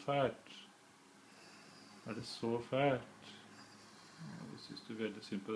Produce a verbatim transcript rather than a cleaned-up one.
fælt? Er det så fælt? Jeg synes du er veldig synd på